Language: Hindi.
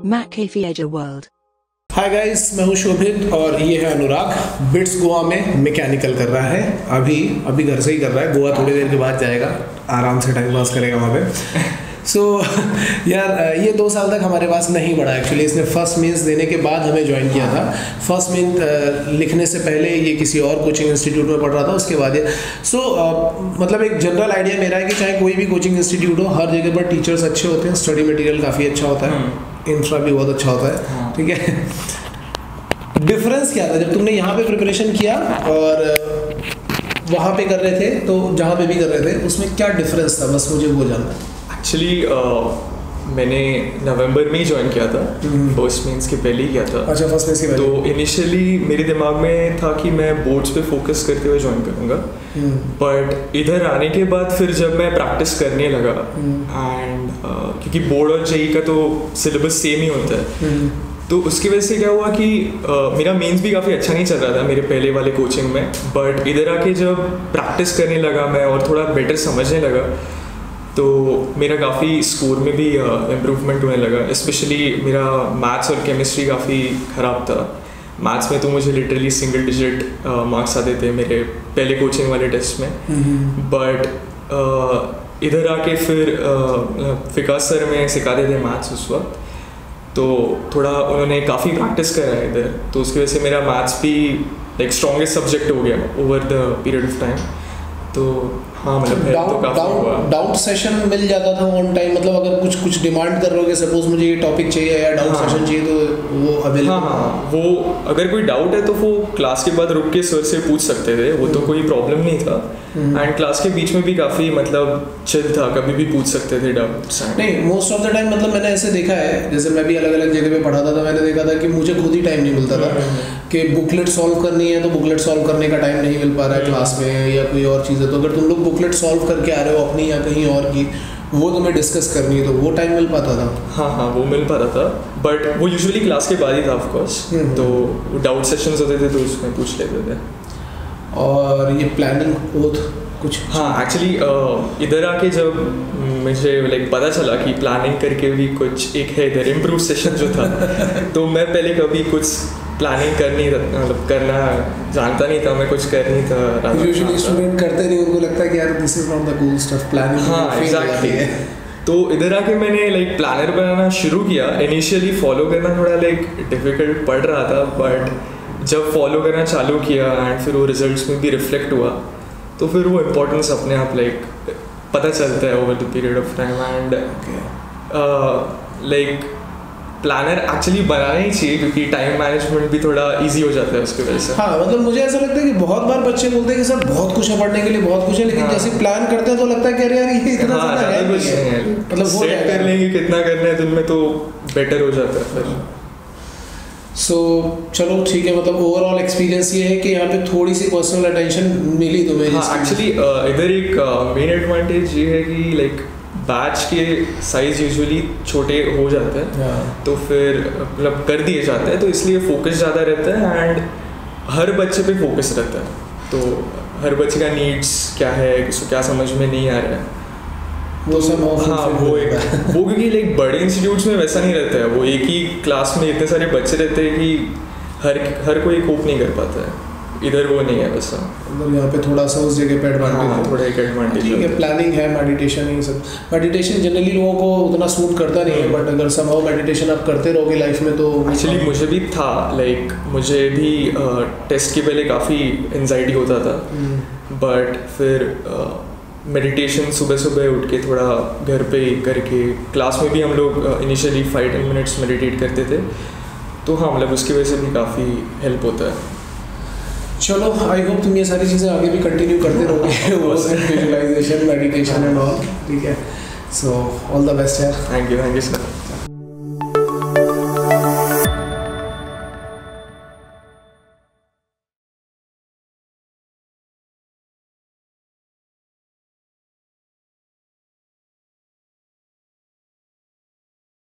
McAfee World। हाय गाइस, मैं हूं शोभित और ये है अनुराग। बिट्स गोवा में मैकेनिकल कर रहा है। अभी घर से ही कर रहा है। गोवा थोड़ी देर के बाद जाएगा, आराम से टाइम पास करेगा वहाँ पे। यार ये 2 साल तक हमारे पास नहीं बढ़ा एक्चुअली। इसने फर्स्ट मीन्स देने के बाद हमें ज्वाइन किया था। फर्स्ट मीन्स लिखने से पहले ये किसी और कोचिंग इंस्टीट्यूट में पढ़ रहा था, उसके बाद ये मतलब एक जनरल आइडिया मेरा है कि चाहे कोई भी कोचिंग इंस्टीट्यूट हो, हर जगह पर टीचर्स अच्छे होते हैं, स्टडी मटेरियल काफ़ी अच्छा होता है, इंफ्रा भी बहुत अच्छा होता है। ठीक है, डिफरेंस क्या था जब तुमने यहाँ पे प्रिपरेशन किया और वहाँ पे कर रहे थे, तो जहाँ पे भी कर रहे थे उसमें क्या डिफरेंस था, बस मुझे वो जानना है। एक्चुअली मैंने नवंबर में ही ज्वाइन किया था, फर्स्ट मीन्स के पहले ही किया था। अच्छा, फर्स्ट मीन्स के पहले। तो इनिशियली मेरे दिमाग में था कि मैं बोर्ड्स पे फोकस करते हुए ज्वाइन करूँगा, बट इधर आने के बाद फिर जब मैं प्रैक्टिस करने लगा एंड क्योंकि बोर्ड और जेई का तो सिलेबस सेम ही होता है, तो उसकी वजह से क्या हुआ कि मेरा मेंस भी काफ़ी अच्छा नहीं चल रहा था मेरे पहले वाले कोचिंग में, बट इधर आके जब प्रैक्टिस करने लगा मैं और थोड़ा बेटर समझने लगा, तो मेरा काफ़ी स्कोर में भी इम्प्रूवमेंट होने लगा। स्पेशली मेरा मैथ्स और केमिस्ट्री काफ़ी ख़राब था। मैथ्स में तो मुझे लिटरली सिंगल डिजिट मार्क्स आते थे मेरे पहले कोचिंग वाले टेस्ट में, बट इधर आके फिर विकास सर में सिखाते थे मैथ्स उस वक्त, तो थोड़ा उन्होंने काफ़ी प्रैक्टिस करा है इधर, तो उसकी वजह से मेरा मैथ्स भी लाइक स्ट्रॉन्गेस्ट सब्जेक्ट हो गया over the period of time. तो हाँ, मतलब डाउट सेशन मिल जाता था ऑन टाइम, मतलब अगर कुछ डिमांड कर रहे हो, सपोज मुझे ये टॉपिक चाहिए या डाउट सेशन चाहिए, तो वो अवेलेबल। हाँ, वो अगर कोई डाउट है तो वो क्लास के बाद रुक के सर से पूछ सकते थे, वो तो कोई प्रॉब्लम नहीं था। एंड क्लास के बीच में भी काफ़ी मतलब चिल था, कभी भी पूछ सकते थे डाउट्स। नहीं, मोस्ट ऑफ द टाइम मतलब मैंने ऐसे देखा है, जैसे मैं भी अलग अलग जगह पे पढ़ाता था, मैंने देखा था कि मुझे खुद ही टाइम नहीं मिलता था कि बुकलेट सॉल्व करनी है, तो बुकलेट सॉल्व करने का टाइम नहीं मिल पा रहा है क्लास में, या कोई और चीज़ है। तो अगर तुम लोग बुकलेट सॉल्व करके आ रहे हो अपनी या कहीं और की, वो तुम्हें डिस्कस करनी है, तो वो टाइम मिल पाता था। हाँ, वो मिल पाता था, बट वो यूजुअली क्लास के बाद ही था ऑफकोर्स। तो डाउट सेशंस होते थे तो उसमें पूछ लेते थे। और ये प्लानिंग ओथ कुछ? हाँ, एक्चुअली इधर आके जब मुझे लाइक पता चला कि प्लानिंग करके भी कुछ एक है इधर इम्प्रूव सेशन जो था, तो मैं पहले कभी कुछ प्लानिंग करना जानता नहीं था, मैं कुछ कर नहीं था। यूजुअली स्टूडेंट करते नहीं, उनको लगता है कि यार this is not the cool stuff, planning. हाँ, एग्जैक्टली। तो इधर आके मैंने लाइक प्लानर बनाना शुरू किया। इनिशियली फॉलो करना थोड़ा लाइक डिफिकल्ट पड़ रहा था, बट जब फॉलो करना चालू किया एंड फिर वो रिजल्ट्स में भी रिफ्लेक्ट हुआ, तो फिर वो इम्पोर्टेंस अपने आप लाइक पता चलता है over the period of time. And like planner actually बनाना ही चाहिए, क्योंकि टाइम मैनेजमेंट भी थोड़ा इजी हो जाता है उसकी वजह से। हाँ, मतलब मुझे ऐसा लगता है कि बहुत बार बच्चे बोलते हैं कि सर बहुत कुछ है पढ़ने के लिए, बहुत कुछ है, लेकिन जैसे प्लान करते हैं तो लगता है कि अरे यार ये इतना ज़्यादा है कुछ नहीं है, मतलब सेट कर लेंगे कितना करना है दिन में तो बेटर हो जाता है फिर। चलो ठीक है, मतलब ओवरऑल एक्सपीरियंस ये है कि यहाँ पे थोड़ी सी पर्सनल अटेंशन मिली तुम्हें। हाँ, एक्चुअली इधर एक मेन एडवांटेज ये है कि लाइक बैच के साइज यूजुअली छोटे हो जाते हैं, तो फिर मतलब कर दिए जाते हैं, तो इसलिए फोकस ज़्यादा रहता है एंड हर बच्चे पे फोकस रहता है। तो हर बच्चे का नीड्स क्या है, उसको क्या समझ में नहीं आ रहा है, वो सब। हाँ, वो क्योंकि लाइक बड़े इंस्टीट्यूट्स में वैसा नहीं रहता है, वो एक ही क्लास में इतने सारे बच्चे रहते हैं कि हर कोई कोप नहीं कर पाता है। इधर वो नहीं है वैसा, मतलब यहाँ पे थोड़ा सा उस जगह पे एडवांटेज है। थोड़ा एक एडवांटेज ठीक है। प्लानिंग है, मेडिटेशन है, ये सब। मेडिटेशन जनरली लोगों को उतना सूट करता नहीं है, बट अगर समहाउ मेडिटेशन आप करते रहोगे लाइफ में तो। एक्चुअली मुझे भी था, लाइक मुझे भी टेस्ट के पहले काफ़ी एंजाइटी होता था, बट फिर मेडिटेशन सुबह सुबह उठ के थोड़ा घर पे करके, क्लास में भी हम लोग इनिशियली 5-10 मिनट्स मेडिटेट करते थे, तो हाँ, मतलब उसकी वजह से भी काफ़ी हेल्प होता है। चलो, आई होप तुम ये सारी चीज़ें आगे भी कंटिन्यू करते रहोगे, विजुअलाइजेशन, मेडिटेशन एंड ऑल। ठीक है, सो ऑल द बेस्ट यार। Thank you sir.